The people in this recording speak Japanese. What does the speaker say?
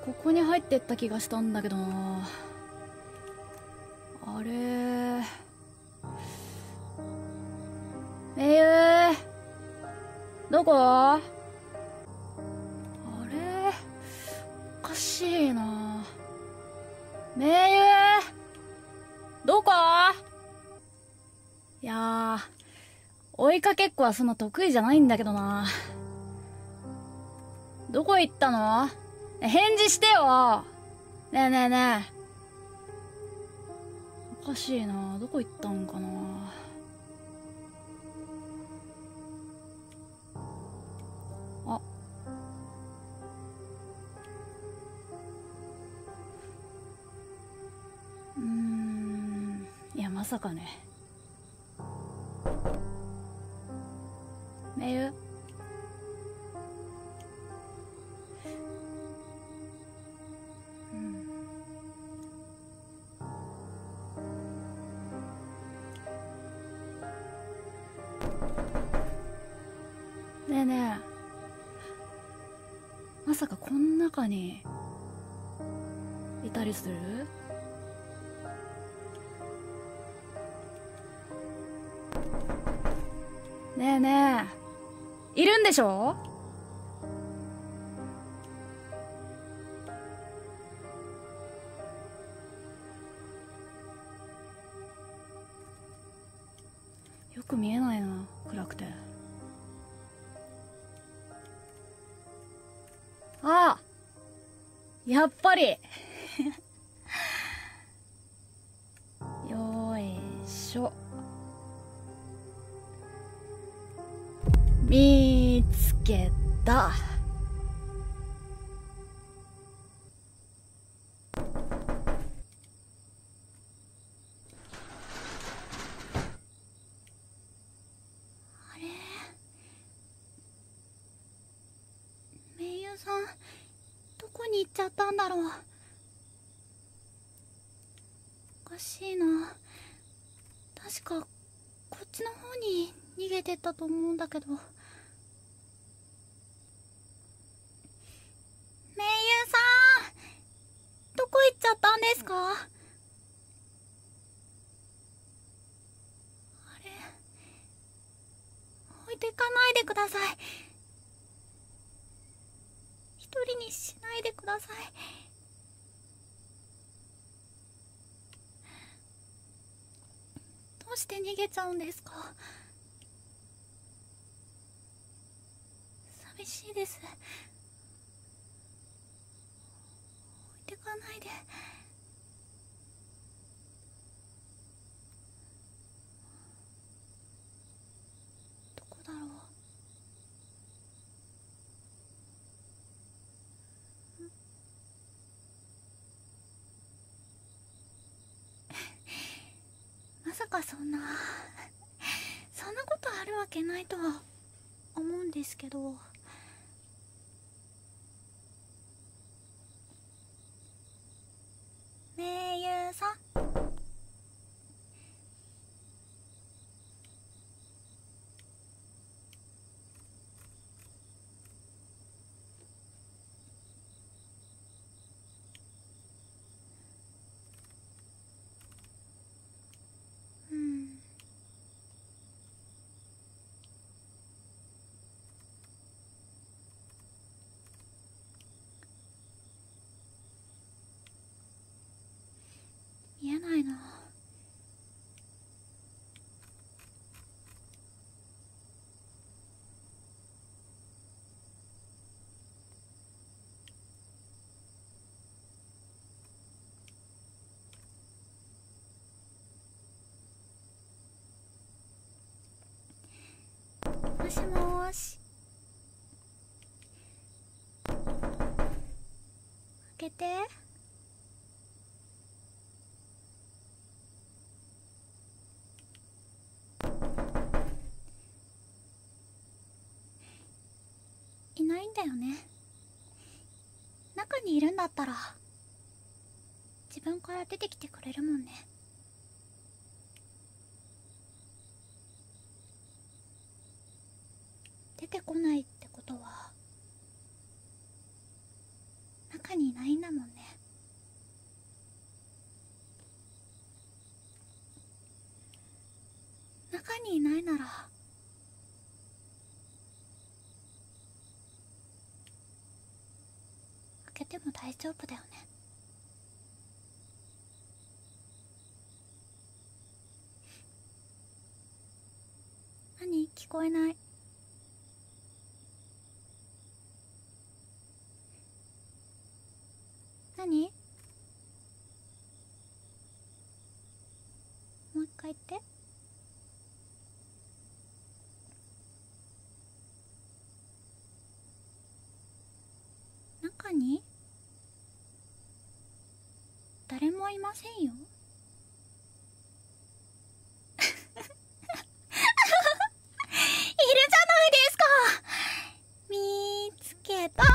ここに入ってった気がしたんだけどな。あれ、めゆどこ？あれ、おかしいな。めゆどこ？いや追いかけっこはそんな得意じゃないんだけどな。どこ行ったの？返事してよ。ねえねえねえ。おかしいな。どこ行ったんかな。あ、いや、まさかね。めゆねえねえ、まさかこん中にいたりする？ねえねえ、いるんでしょ？よく見えないな、暗くて。あ、やっぱりよいしょ。見つけた。めいゆさん、どこに行っちゃったんだろう。おかしいな。確かこっちの方に逃げてったと思うんだけど。めいゆさん、どこ行っちゃったんですか？あれ、置いてかないでください。一人にしないでください。どうして逃げちゃうんですか？寂しいです。置いてかないで。どこだろう。まさかそんなことあるわけないとは思うんですけど。めいゆさん、見えないな。もしもーし。開けて。いないんだよね。中にいるんだったら自分から出てきてくれるもんね。出てこないってことは中にいいないんだもんね。中にいないなら開けても大丈夫だよね。何？聞こえない。何？もう一回言って。中に誰もいませんよ。いるじゃないですか。見つけた。